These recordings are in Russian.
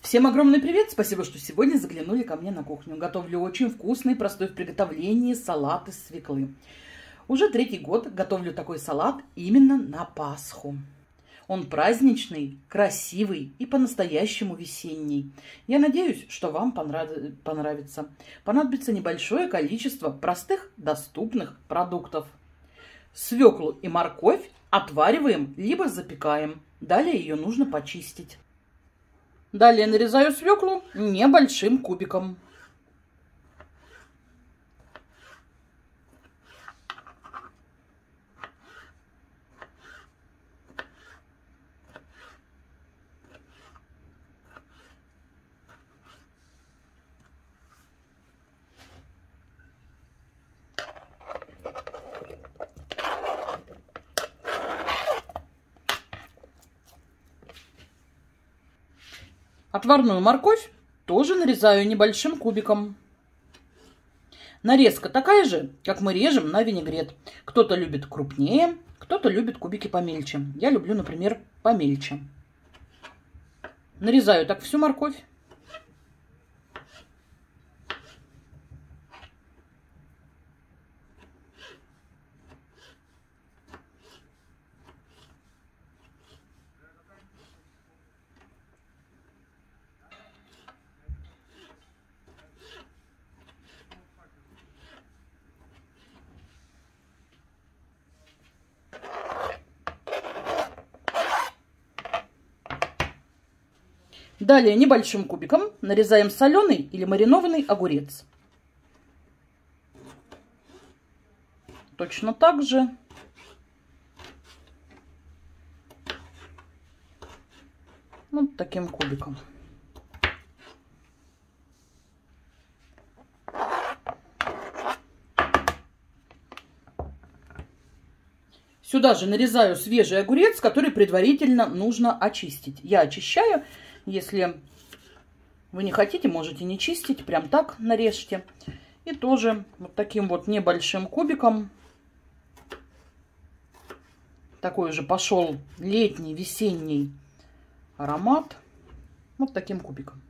Всем огромный привет! Спасибо, что сегодня заглянули ко мне на кухню. Готовлю очень вкусный, простой в приготовлении салат из свеклы. Уже третий год готовлю такой салат именно на Пасху. Он праздничный, красивый и по-настоящему весенний. Я надеюсь, что вам понравится. Понадобится небольшое количество простых, доступных продуктов. Свеклу и морковь отвариваем либо запекаем. Далее ее нужно почистить. Далее нарезаю свеклу небольшим кубиком. Отварную морковь тоже нарезаю небольшим кубиком. Нарезка такая же, как мы режем на винегрет. Кто-то любит крупнее, кто-то любит кубики помельче. Я люблю, например, помельче. Нарезаю так всю морковь. Далее небольшим кубиком нарезаем соленый или маринованный огурец. Точно так же. Вот таким кубиком. Сюда же нарезаю свежий огурец, который предварительно нужно очистить. Я очищаю. Если вы не хотите, можете не чистить. Прям так нарежьте. И тоже вот таким вот небольшим кубиком. Такой же пошел летний, весенний аромат. Вот таким кубиком.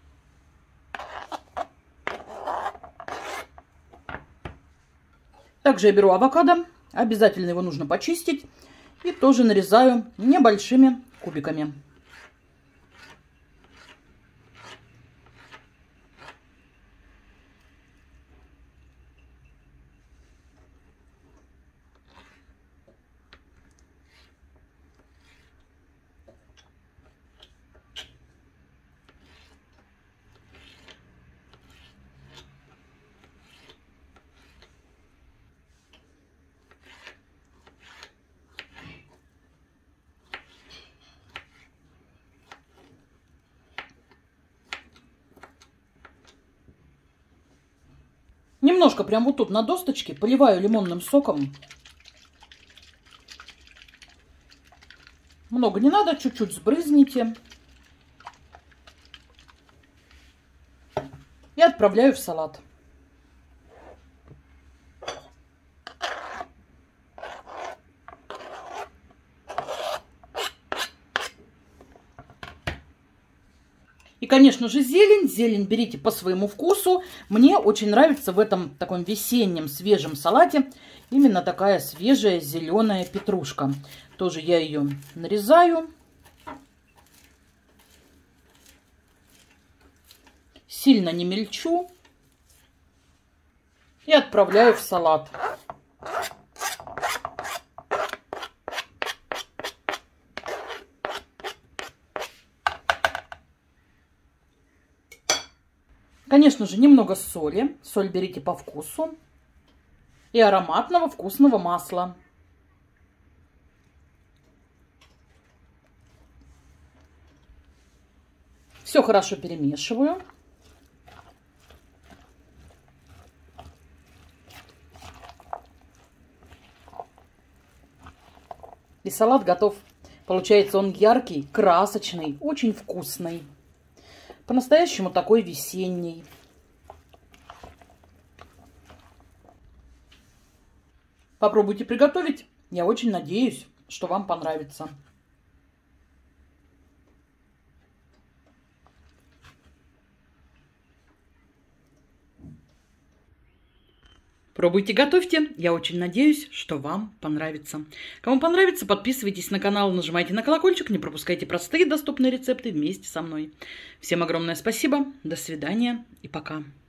Также я беру авокадо. Обязательно его нужно почистить. И тоже нарезаю небольшими кубиками. Немножко прям вот тут на досточке поливаю лимонным соком. Много не надо, чуть-чуть сбрызните. И отправляю в салат. И, конечно же, зелень. Зелень берите по своему вкусу. Мне очень нравится в этом таком весеннем свежем салате именно такая свежая зеленая петрушка. Тоже я ее нарезаю. Сильно не мельчу. И отправляю в салат. Конечно же, немного соли. Соль берите по вкусу. И ароматного вкусного масла. Все хорошо перемешиваю. И салат готов. Получается он яркий, красочный, очень вкусный. По-настоящему такой весенний. Попробуйте приготовить. Я очень надеюсь, что вам понравится. Пробуйте, готовьте. Я очень надеюсь, что вам понравится. Кому понравится, подписывайтесь на канал, нажимайте на колокольчик, не пропускайте простые доступные рецепты вместе со мной. Всем огромное спасибо, до свидания и пока.